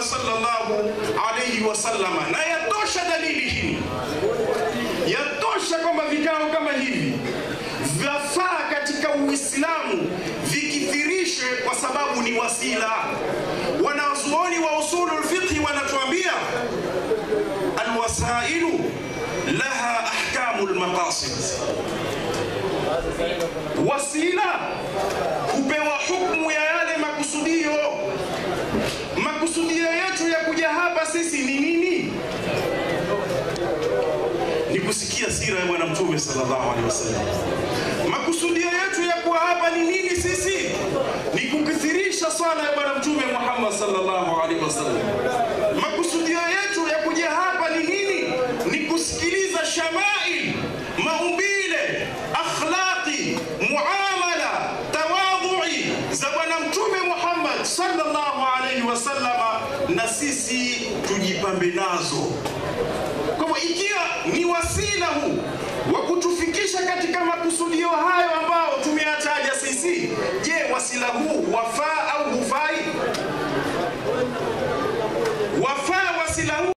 Muhammad sallallahu alayhi wasallam. Na yatosha dalili hii, yatosha kwamba vikao kama hivi vyafaa katika Uislamu vikithirishwe kwa sababu ni wasila. Wanazuoni wa usulul fiqh wanatuambia alwasailu laha ahkamul maqasid. Wasila hupewa hukumu ya yale makusudio. Makusudio yetu ya kuja hapa sisi ni nini? Ni kusikia sira ya Bwana Mtume sallallahu alaihi wasallam. Makusudio yetu ya kuwa hapa ni nini sisi? Ni kukithirisha swala ya Bwana Mtume Muhammad sallallahu alaihi wasallam. Makusudio yetu ya kuja hapa ni nini? Ni kusikiliza shamail, maumbile, akhlaqi, muamala, tawadhui za Bwana Mtume Muhammad sallallahu alaihi wasallam, na sisi tujipambe nazo. Kwa ikiwa ni wasila huu wa kutufikisha katika